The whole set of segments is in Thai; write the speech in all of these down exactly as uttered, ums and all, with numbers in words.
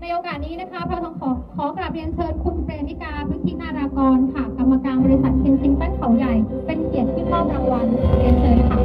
โอกาสนี้นะคะเราต้องขอขอกราบเรียนเชิญคุณเปรมิกาพฤตินารากรค่ะกรรมการบริษัทเคนซิงตันเขาใหญ่เป็นเกียรติที่มอบรางวัลเรียนเชิญค่ะ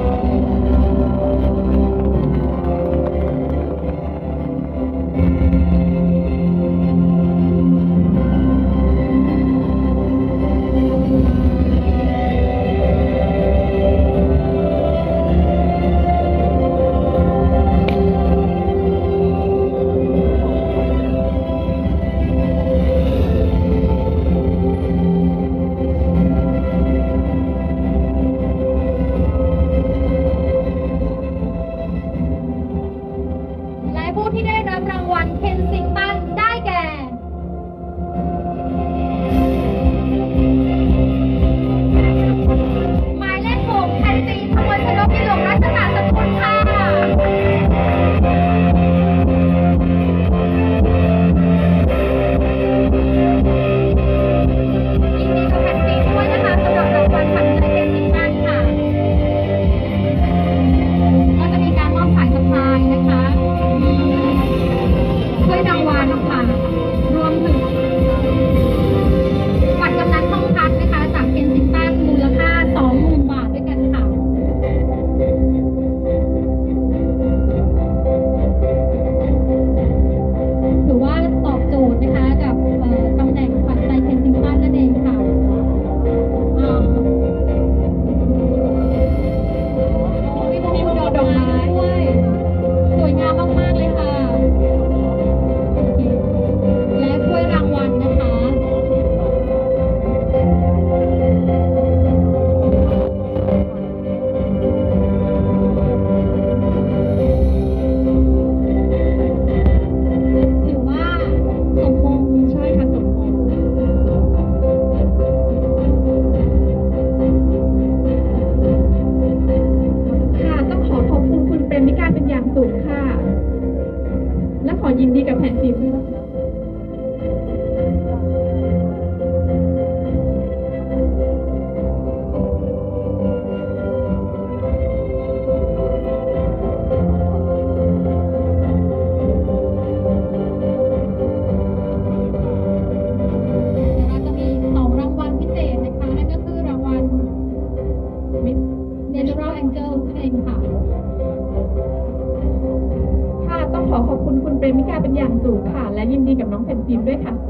ผู้ที่ได้รับรางวัลเคนซิงตันได้แก่หมายเลขหกแผ่นตีขบวนชนกพิลกรัชตาสกุลค่ะยินดีกับแผ่นตีด้วยนะคะสำหรับรางวัลขวัญใจเคนซิงตันค่ะก็จะมีการมอบสายสะพายนะคะถ้วยรางวัลค่ะรวมถึงบัตรกำนันห้องพักนะคะจากเคนซิงตันมูลค่า สองหมื่น บาทด้วยกันค่ะถือว่าตอบโจทย์นะคะกับตำแหน่งขวัญใจเคนซิงตันนั่นเองค่ะมีพวงมีดอกไม้ด้วยสวยงามมากๆเลยค่ะและถ้วยรางวัลนะคะถือว่าสมมงใช่ค่ะสมมงค่ะต้องขอขอบคุณคุณเปรมิกาเป็นอย่างสูงค่ะและขอยินดีกับแผ่นฟิล์มด้วยนะคะNatural Angel นั่นเองค่ะค่ะต้องขอขอบคุณคุณเปรมิกาเป็นอย่างสูงค่ะและยินดีกับน้องแผ่นฟิล์มด้วยค่ะ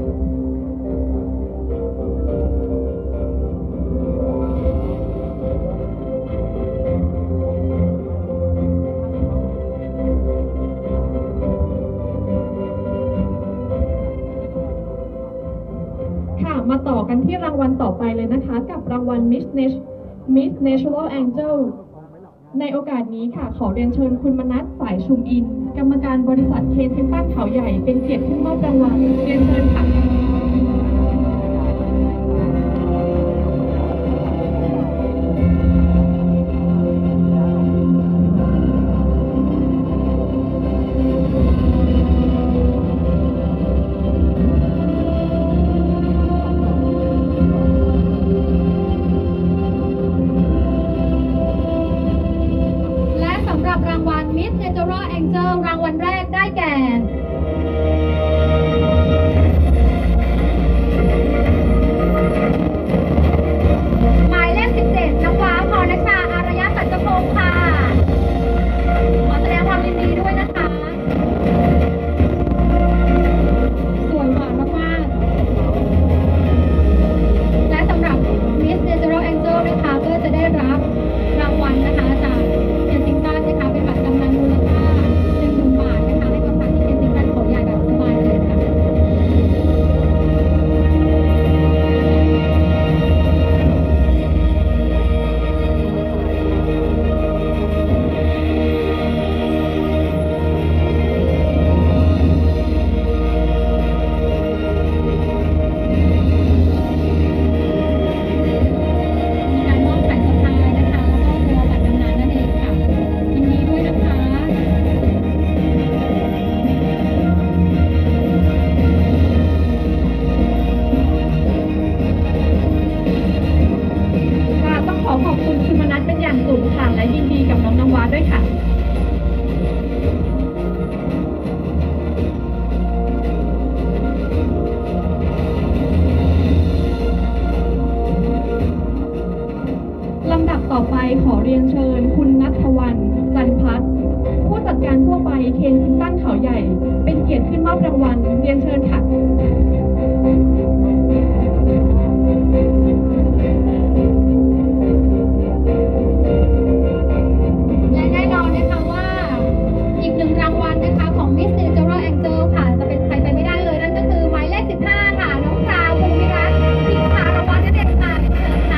ค่ะมาต่อกันที่รางวัลต่อไปเลยนะคะกับรางวัล Miss Miss Natural Angel ในโอกาสนี้ค่ะขอเรียนเชิญคุณมนัสสายชุมอินกรรมการบริษัทเคนซิงตันเขาใหญ่เป็นเกียรติผู้มอบรางวัลเรียนเชิญค่ะรางวัล Miss Natural Angel รางวัลแรกได้แก่หมายเลขสิบเจ็ดน้ำว้าพรณชาอารยสัจพงศ์ค่ะขอแสดงความยินดีด้วยนะคะสวยหวานมากๆและสำหรับ Miss Natural Angel นะคะก็จะได้รับรางวัลนะคะจากเคนซิงตันนะคะเป็นบัตรกำนันมูลค่า หนึ่งหมื่น บาทนะคะให้กับทางที่เคนซิงตันเขาใหญ่แบบสบายเลยค่ะต่อไปขอเรียนเชิญคุณณัฐวรรณ จันพัฒน์ผู้จัดการทั่วไปเคนซิงตันเขาใหญ่เป็นเกียรติขึ้นมอบรางวัลเรียนเชิญค่ะและแน่นอนนะคะว่าอีกหนึ่งรางวัลนะคะของ Miss Natural Angel ค่ะจะเป็นใครไปไม่ได้เลยนั่นก็คือหมายเลขสิบห้าค่ะน้องพราวภูมิรัตน์พิมพารางวัลนั่นเองค่ะเชิญค่ะ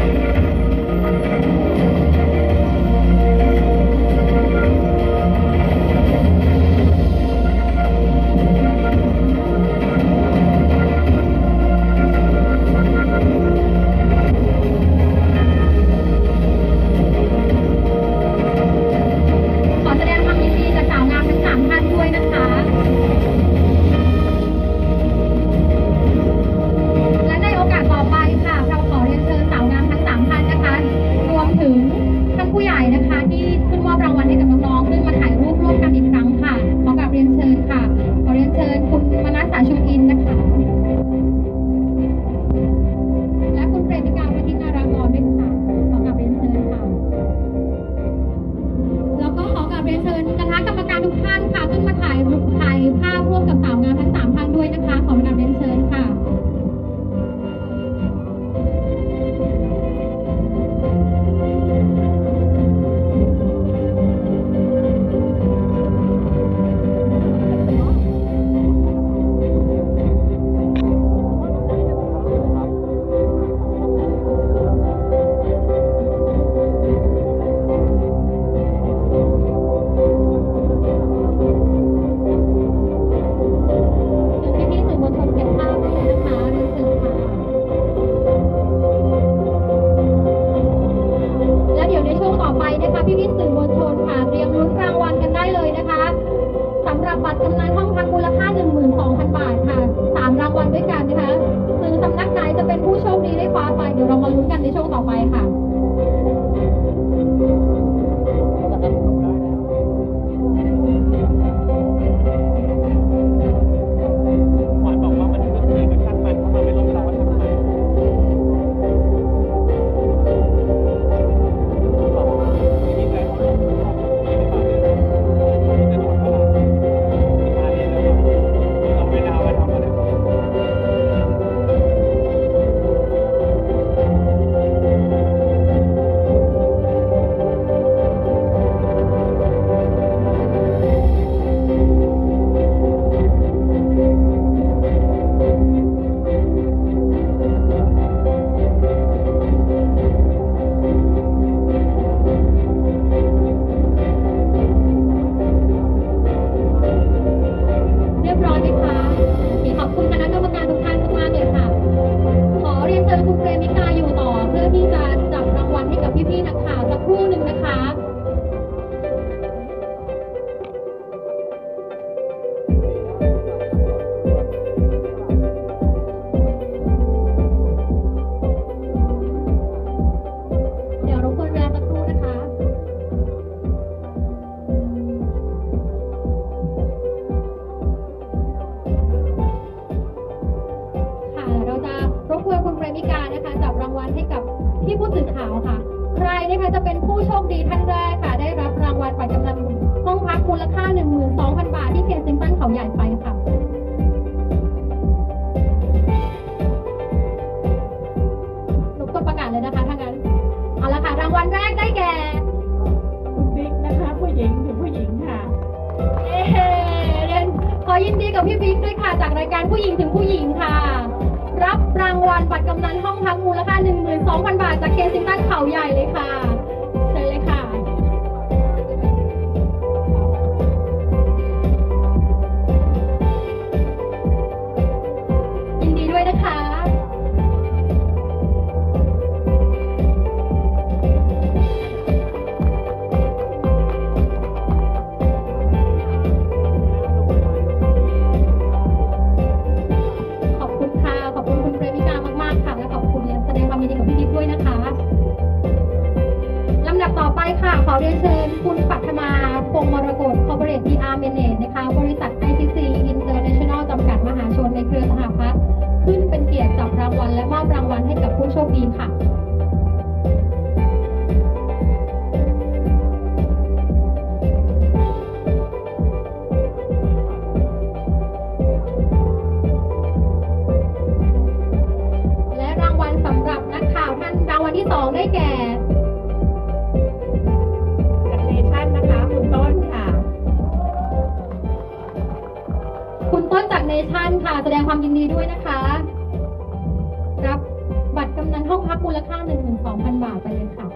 ยินดีกับพี่บิ๊กด้วยค่ะจากรายการผู้หญิงถึงผู้หญิงค่ะรับรางวัลบัตรกำนันห้องพักมูลค่า หนึ่งหมื่นสองพัน บาทจากเคซิงตันเขาใหญ่เลยค่ะเชิญเลยค่ะยินดีด้วยนะคะค่ะขอเรียนเชิญคุณปัทมาพงศ์มรกต Corporate พี อาร์ Manage นะคะบริษัท ไอ ซี ซี International จำกัดมหาชนในเครือสหพัฒน์ขึ้นเป็นเกียรติจับรางวัลและมอบรางวัลให้กับผู้โชคดีค่ะแสดงความยินดีด้วยนะคะ รับบัตรกำนันห้องพักมูลค่า หนึ่งหมื่นสองพัน บาทไปเลยค่ะ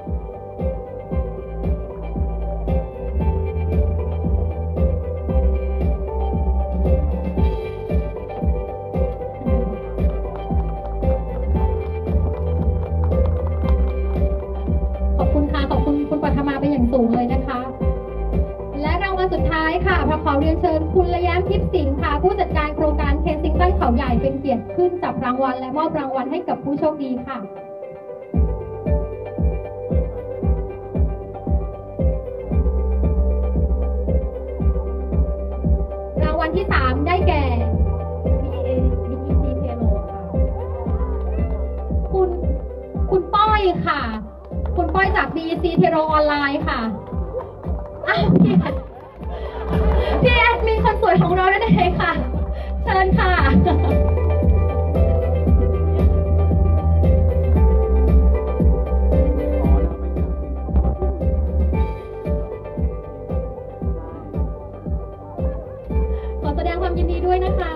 สูงเลยนะคะและรางวัลสุดท้ายค่ะพระขอเรียนเชิญคุณระยะทิพย์สินค่ะผู้จัดการโครงการเคนซิงตันเขาใหญ่เป็นเกียรติขึ้นจับรางวัลและมอบรางวัลให้กับผู้โชคดีค่ะรางวัลที่สามได้แก่ บี เอ บี อี ซี Telo ค่ะคุณคุณป้อยค่ะคุณป้อยจาก บี อี ซี Telo ออนไลน์ค่ะอ้าวพี่แอดพี่แอดมีคนสวยของเราได้เลยค่ะเชิญค่ะขอแสดงความยินดีด้วยนะคะ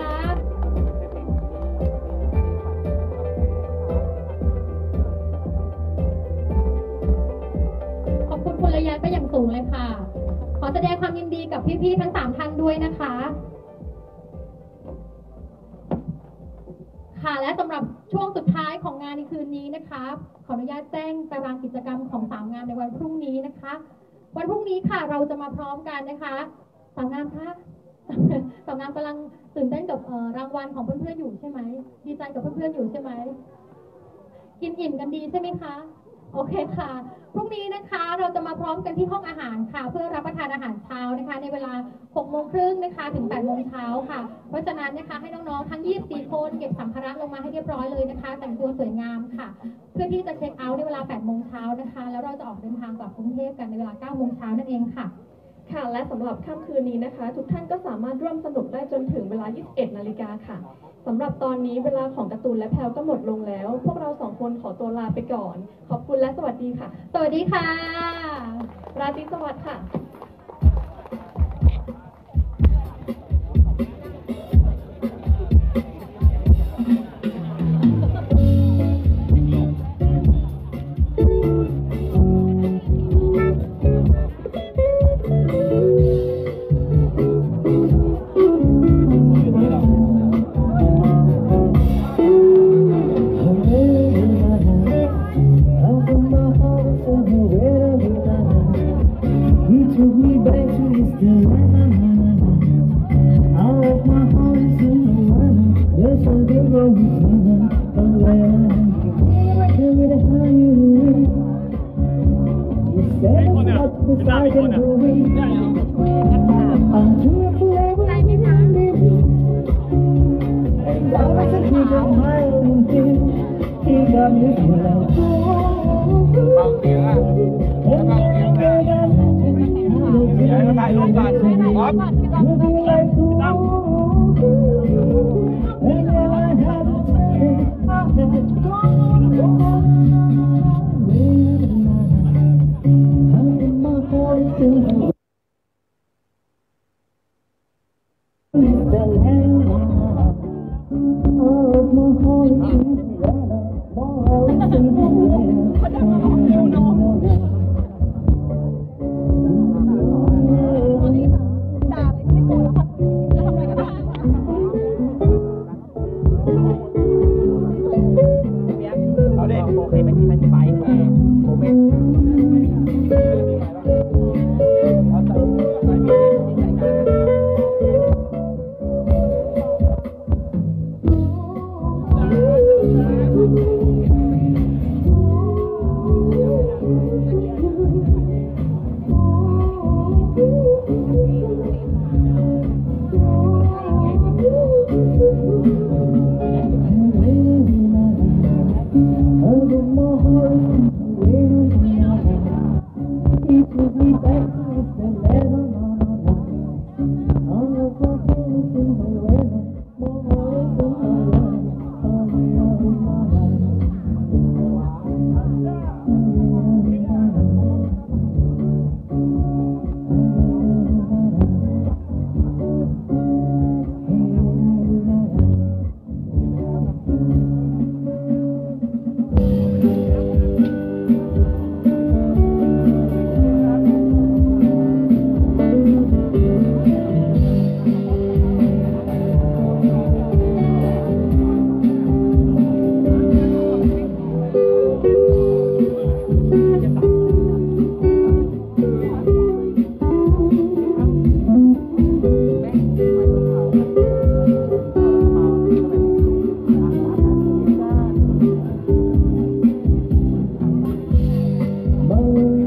คุณระยะก็อย่างสูงเลยค่ะขอแสดงความยินดีกับพี่ๆทั้งสามท่านด้วยนะคะค่ะและสำหรับช่วงสุดท้ายของงานในคืนนี้นะคะขออนุญาตแจ้งตารางกิจกรรมของสามงานในวันพรุ่งนี้นะคะวันพรุ่งนี้ค่ะเราจะมาพร้อมกันนะคะสามงานคะสามงานกำลังตื่นเต้นกับรางวัลของเพื่อนๆอยู่ใช่ไหมดีใจกับเพื่อนๆอยู่ใช่ไหมกินอิ่มกันดีใช่ไหมคะโอเคค่ะพรุ่งนี้นะคะเราจะมาพร้อมกันที่ห้องอาหารค่ะเพื่อรับประทานอาหารเช้านะคะในเวลาหกโมงครึ่งนะคะถึงแปดโมงเช้าค่ะเพราะฉะนั้นนะคะให้น้องๆทั้งยี่สิบสี่คนเก็บสัมภาระลงมาให้เรียบร้อยเลยนะคะแต่งตัวสวยงามค่ะเพื่อที่จะเช็คเอาท์ในเวลาแปดโมงเช้านะคะแล้วเราจะออกเดินทางกลับกรุงเทพกันในเวลาเก้าโมงเช้านั่นเองค่ะค่ะและสำหรับค่ำคืนนี้นะคะทุกท่านก็สามารถร่วมสนุกได้จนถึงเวลายี่สิบเอ็ดนาฬิกาค่ะสำหรับตอนนี้เวลาของการ์ตูนและแพลวก็หมดลงแล้วพวกเราสองคนขอตัวลาไปก่อนขอบคุณและสวัสดีค่ะสวัสดีค่ะราตรีสวัสดิ์ค่ะ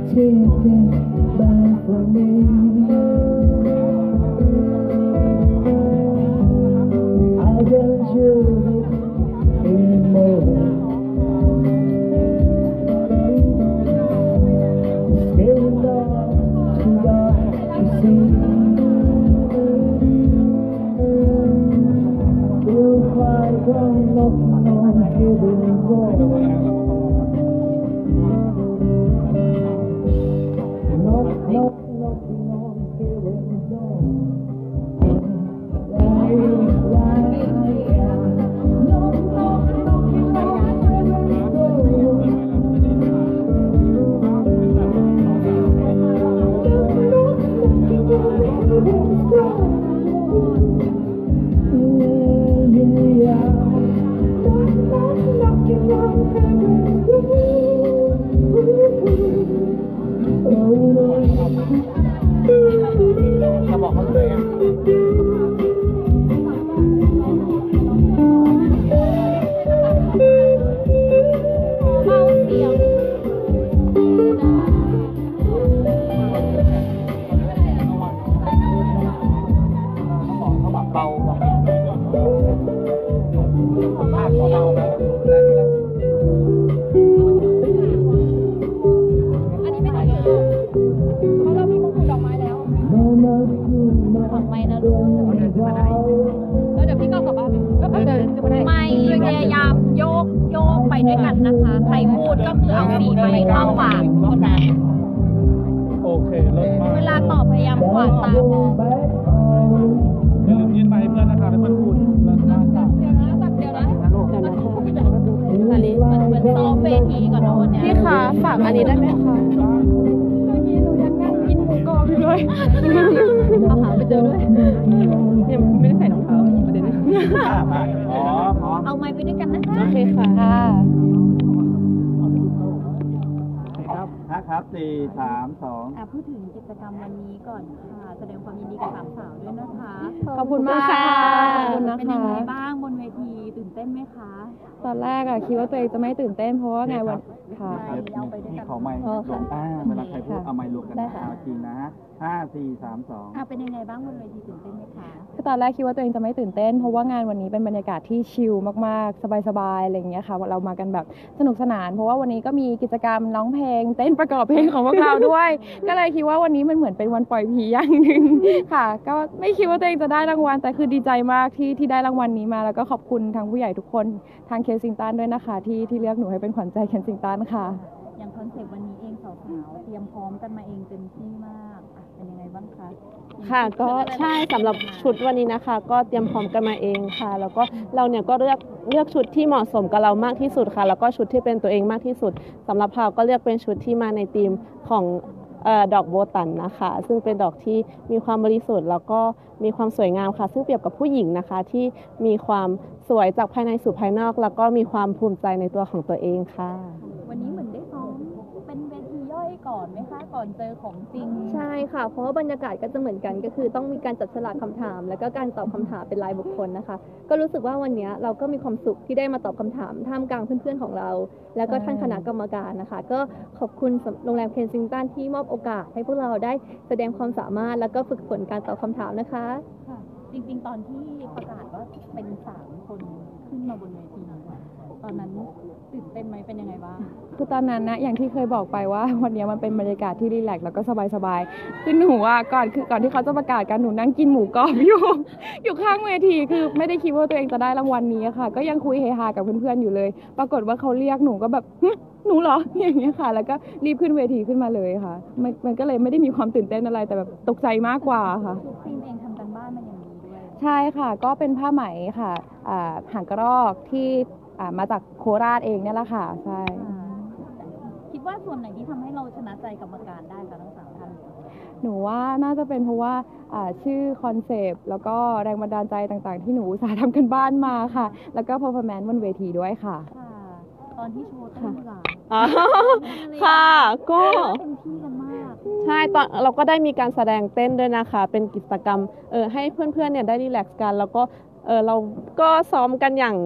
take it back from me. I don't choose it anymore. It's getting dark, too dark to see. You'll find come knocking on heaven's door. Knock, knock, knocking on heaven's door. Right, right, yeah. Knock, knock, knocking on heaven's door. ไม่พยายามโยกโยกไปด้วยกันนะคะ ใครพูดก็คือเอาสีไม้เข้าปากคนนั้นโอเคเลิศมากเวลาตอบพยายามกวาดตามองอย่าลืมยื่นไมค์ให้เพื่อนนะคะให้เพื่อนพูดเลิศมากค่ะเดี๋ยวนะเดี๋ยวนะอันนี้เหมือนเหมือนซ้อมเวทีก่อนนะวันเนี้ยพี่คะฝากอันนี้ได้ไหมคะกินหมูกรอบอยู่เลยเอาหาไปเจอด้วยเนี่ยไม่ได้ใส่รองเท้าประเด็นอ๋อพร้อมเอาไม้ไปด้วยกันนะคะโอเคค่ะครับครับสี่สามสองอ่ะพูดถึงกิจกรรมวันนี้ก่อนค่ะ แสดงความยินดีกับสามสาวด้วยนะคะขอบคุณมากค่ะขอบคุณนะเป็นยังคะไงบ้างบนเวทีตื่นเต้นไหมคะตอนแรกอะคิดว่าตัวเองจะไม่ตื่นเต้นเพราะว่าไงวันค่ะนี่ขอไมค์อ๋อรวค่ะมอ่าเวลาใครพูดค่ะเอาไมค์รวมกันได้นะค่ะเอาจริงนะห้าสี่สามสองอ่ะเป็นยังไงบ้างบนเวทีตื่นเต้นไหมคะคือตอนแรกคิดว่าตัวเองจะไม่ตื่นเต้นเพราะว่างานวันนี้เป็นบรรยากาศที่ชิลมากๆ สบายๆอะไรอย่างเงี้ยค่ะเรามากันแบบสนุกสนาน เพราะว่าวันนี้ก็มีกิจกรรมร้องเพลง เต้นประกอบเพลงของพวกเราด้วย ก็เลยคิดว่าวันนี้มันเหมือนเป็นวันปล่อยผีอย่างหนึ่งค่ะ ก็ไม่คิดว่าตัวเองจะได้รางวัลแต่คือดีใจมากที่ที่ได้รางวัลนี้มาแล้วก็ขอบคุณทางผู้ใหญ่ทุกคนทางเคนซิงตันด้วยนะคะที่ที่เลือกหนูให้เป็นขวัญใจเคนซิงตันค่ะอย่างคอนเซ็ปต์วันนี้เองสาวๆเตรียมพร้อมกันมาเองเต็มที่มากอ่ะเป็นยังไงบ้างคะค่ะก็ใช่สำหรับชุดวันนี้นะคะ ก็เตรียมพร้อมกันมาเองค่ะ แล้วก็เราเนี่ยก็เลือกเลือกชุดที่เหมาะสมกับเรามากที่สุดค่ะ แล้วก็ชุดที่เป็นตัวเองมากที่สุดสำหรับเราก็เลือกเป็นชุดที่มาในธีมของเอ่อดอกโบตันนะคะ ซึ่งเป็นดอกที่มีความบริสุทธิ์แล้วก็มีความสวยงามค่ะ ซึ่งเปรียบกับผู้หญิงนะคะที่มีความสวยจากภายในสู่ภายนอก แล้วก็มีความภูมิใจในตัวของตัวเองค่ะวันนี้เหมือนได้ซ้อมเป็นเวทีย่อยก่อนไหมคะ ก่อนเจอของจริงใช่ค่ะ เพราะว่าบรรยากาศก็จะเหมือนกันก็คือต้องมีการจัดฉลากคำถาม แล้วก็การตอบคำถามเป็นรายบุคคลนะคะ ก็รู้สึกว่าวันนี้เราก็มีความสุขที่ได้มาตอบคำถามท่ามกลางเพื่อนๆของเรา แล้วก็ท่านคณะกรรมการนะคะ ก็ขอบคุณโรงแรมเคนซิงตันที่มอบโอกาสให้พวกเราได้แสดงความสามารถแล้วก็ฝึกฝนการตอบคำถามนะคะค่ะ จริงๆ ตอนที่ประกาศว่าเป็นสามคนขึ้นมาบนเวทีตอนนั้นตื่นเต้นไหมเป็นยังไงบ้างคือตอนนั้นนะอย่างที่เคยบอกไปว่า วันนี้มันเป็นบรรยากาศที่รีแลกซ์แล้วก็สบายๆคือหนูอ่ะก่อนคือก่อนที่เขาจะประกาศกันหนูนั่งกินหมูกรอบอยู่ อยู่ข้างเวทีคือไม่ได้คิดว่าตัวเองจะได้รางวัลนี้ค่ะ ก็ยังคุยเฮฮากับเพื่อนๆอยู่เลย ปรากฏว่าเขาเรียกหนูก็แบบหึหนูเหรออย่างเงี้ยค่ะ แล้วก็รีบขึ้นเวทีขึ้นมาเลยค่ะมันมันก็เลยไม่ได้มีความตื่นเต้นอะไรแต่แบบตกใจมากกว่าค่ะทุกทีมเองทำกันบ้านมาอย่างดีด้วยใช่ค่ะก็เป็นผ้าไหมค่ะอ่าหางกระรอกที่อ่ามาจากโคราชเองเนี่ยแหละค่ะใช่คิดว่าส่วนไหนที่ทำให้เราชนะใจกรรมการได้คะทั้งสามท่านหนูว่าน่าจะเป็นเพราะว่าอ่าชื่อคอนเซปต์แล้วก็แรงบันดาลใจต่างๆ ที่หนูอุตสาห์ทำกันบ้านมาค่ะ แล้วก็ performance บนเวทีด้วยค่ะค่ะ ตอนที่โชว์เต้นล่ะอ๋อค่ะก็เต็มที่กันมากใช่ตอนเราก็ได้มีการแสดงเต้นด้วยนะคะ เป็นกิจกรรมเออให้เพื่อนๆเนี่ยได้รีแลกซ์กัน แล้วก็เออเราก็ซ้อมกันอย่าง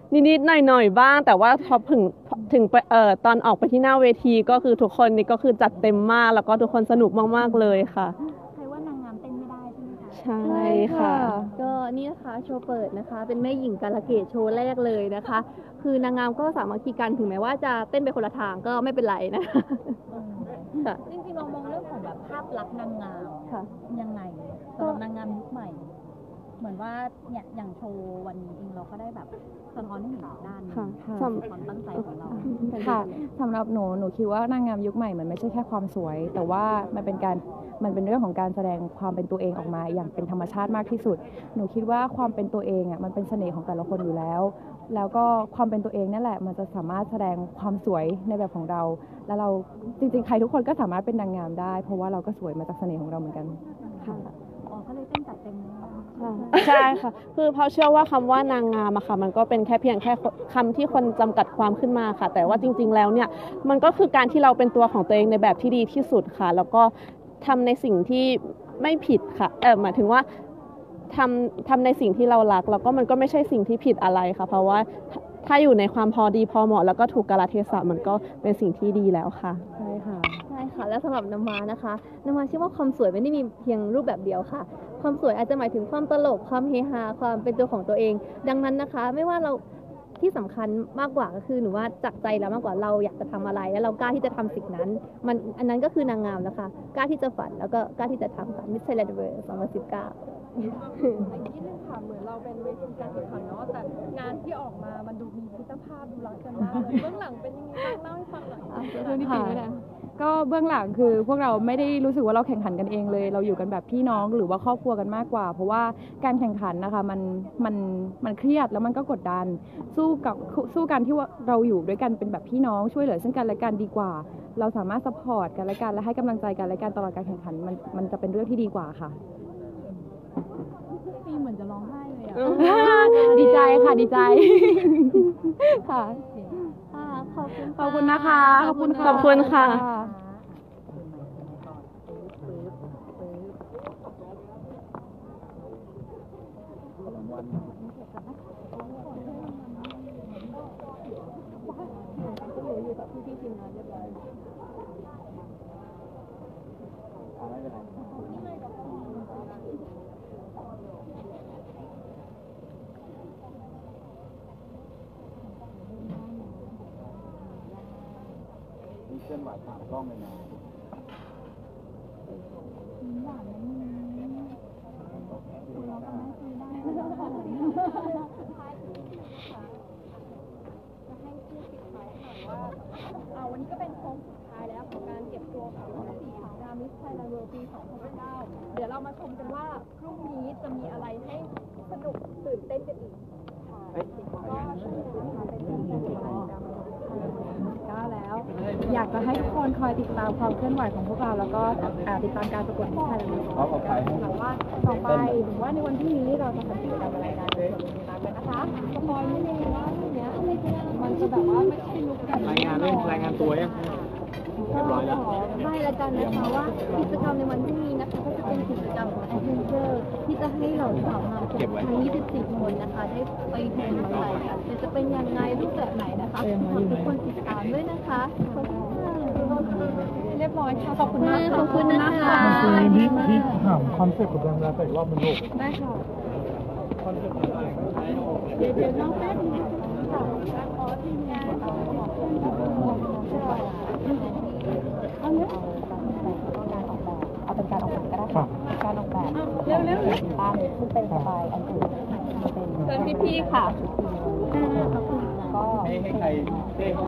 นิดๆหน่อยๆบ้าง แต่ว่าพอถึงถึงไปเอ่อตอนออกไปที่หน้าเวทีก็คือทุกคนนี่ก็คือจัดเต็มมากแล้วก็ทุกคนสนุกมากๆเลยค่ะใครว่านางงามเต้นไม่ได้ใช่ไหมคะใช่ค่ะก็นี่นะคะโชว์เปิดนะคะ เป็นแม่หญิงกาลเกตโชว์แรกเลยนะคะ คือนางงามก็สามัคคีกันถึงแม้ว่าจะเต้นไปคนละทางก็ไม่เป็นไรนะคะค่ะจริงๆเรามองเรื่องของแบบภาพลักษณ์นางงามค่ะยังไงสำหรับนางงามยุคใหม่ เหมือนว่าเนี่ยอย่างโชว์วันนี้เองเราก็ได้แบบสะท้อนให้เห็นอีกด้านหนึงค่ะความตั้งใจของเราค่ะสำหรับหนูหนูคิดว่านางงามยุคใหม่มันไม่ใช่แค่ความสวย แต่ว่ามันเป็นการมันเป็นเรื่องของการแสดงความเป็นตัวเองออกมาอย่างเป็นธรรมชาติมากที่สุด หนูคิดว่าความเป็นตัวเองอ่ะมันเป็นเสน่ห์ของแต่ละคนอยู่แล้ว แล้วก็ความเป็นตัวเองนั่นแหละมันจะสามารถแสดงความสวยในแบบของเรา แล้วเราจริงๆใครทุกคนก็สามารถเป็นนางงามได้ เพราะว่าเราก็สวยมาจากเสน่ห์ของเราเหมือนกันค่ะอ๋อก็เลยเต้นจัดเต็มเลยนะคะใช่ค่ะ คือเพราะเชื่อว่าคำว่านางงามอะค่ะ มันก็เป็นแค่เพียงแค่คำที่คนจำกัดความขึ้นมาค่ะ แต่ว่าจริงๆแล้วเนี่ย มันก็คือการที่เราเป็นตัวของตัวเองในแบบที่ดีที่สุดค่ะ แล้วก็ทำในสิ่งที่ไม่ผิดค่ะ เออหมายถึงว่าทำทำในสิ่งที่เรารัก แล้วก็มันก็ไม่ใช่สิ่งที่ผิดอะไรค่ะ เพราะว่าถ้าอยู่ในความพอดีพอเหมาะแล้วก็ถูกกาลเทศะมันก็เป็นสิ่งที่ดีแล้วค่ะใช่ค่ะใช่ค่ะ และสำหรับน้ำมานะคะน้ำมาเชื่อว่าความสวยไม่ได้มีเพียงรูปแบบเดียวค่ะ ความสวยอาจจะหมายถึงความตลกความเฮฮาความเป็นตัวของตัวเอง ดังนั้นนะคะ ไม่ว่าเราที่สำคัญมากกว่าก็คือหนูว่าจากใจเรามากกว่าเราอยากจะทำอะไร แล้วเรากล้าที่จะทำสิ่งนั้น มันอันนั้นก็คือนางงามแล้วค่ะกล้าที่จะฝันแล้วก็กล้าที่จะทำค่ะ Miss Thailand World สองพันสิบเก้าอีกนิดนึงค่ะเหมือนเราเป็นเวทีการแข่งขันเนาะแต่งานที่ออกมามันดูมีมิตรภาพดูรักกันมากเลยเบื้องหลังเป็นยังไงบ้างเล่าให้ฟังหน่อยเรื่องที่ปีนี้นะก็เบื้องหลังคือพวกเราไม่ได้รู้สึกว่าเราแข่งขันกันเองเลย เราอยู่กันแบบพี่น้องหรือว่าครอบครัวกันมากกว่า เพราะว่าการแข่งขันนะคะมันมันมันเครียดแล้วมันก็กดดัน สู้กับสู้กันที่ว่าเราอยู่ด้วยกันเป็นแบบพี่น้องช่วยเหลือซึ่งกันและกันดีกว่า เราสามารถซัพพอร์ตกันและกันและให้กำลังใจกันและกันตลอดการแข่งขันมันมันจะเป็นเรื่องที่ดีกว่าค่ะปีเหมือนจะร้องไห้เลยอะดีใจค่ะดีใจ ค่ะค่ะขอบคุณขอบคุณนะคะ ขอบคุณค่ะขอบคุณค่ะเคลื่อนไหวผ่านกล้องเลยนะวันนี้ก็เป็นโค้งสุดท้ายแล้วของการเก็บตัวของทั้งสี่สาวงามมิสไทยแลนด์เวิลด์ปีสองพันสิบเก้าเดี๋ยวเรามาชมกันว่าพรุ่งนี้จะมีอะไรให้สนุกตื่นเต้นกันอีกค่ะก็สนุกนะคะเป็นเรื่องของการก็แล้วอยากจะให้ทุกคนคอยติดตามความเคลื่อนไหวของพวกเราแล้วก็อ่าติดตามการประกวดมิสไทยแลนด์เวิลด์ของเราค่ะว่าต่อไปหรือว่าในวันพรุ่งนี้เราจะทำกิจกรรมอะไรกันเดี๋ยวเราติดตามกันนะคะสปอยนิดนึงว่าพรุ่งนี้มันจะแบบว่าไม่ใช่ลุกกันรายงานเรื่องรายงานตัวยังเรียบร้อยแล้วไม่ละกันนะคะว่ากิจกรรมในวันพรุ่งนี้นะคะก็จะเป็นกิจกรรมของแอดเวนเจอร์ที่จะให้เราสาวงามทั้งยี่สิบสี่คนนะคะได้ไปแข่งขันกันแต่จะเป็นยังไงรูปแบบไหนนะคะขอทุกคนติดตามด้วยนะคะขอบคุณค่ะเรียบร้อยค่ะขอบคุณมากขอบคุณนะคะนี่นี่ถามคอนเซ็ปต์กับแบรนด์แต่อีกรอบมันลูกได้ค่ะคอนเซ็ปต์อะไรเดี๋ยวเดี๋ยวน้องแป๊บนึงค่ะขอทีมงานเอาเนี้ยเอาเป็นการออกแบบก็ได้ค่ะการออกแบบเร็วเร็วเร็วบ้านซึ่งเป็นสไตล์อันอื่นเป็นเชิญพี่ๆค่ะก็ให้ให้ใคร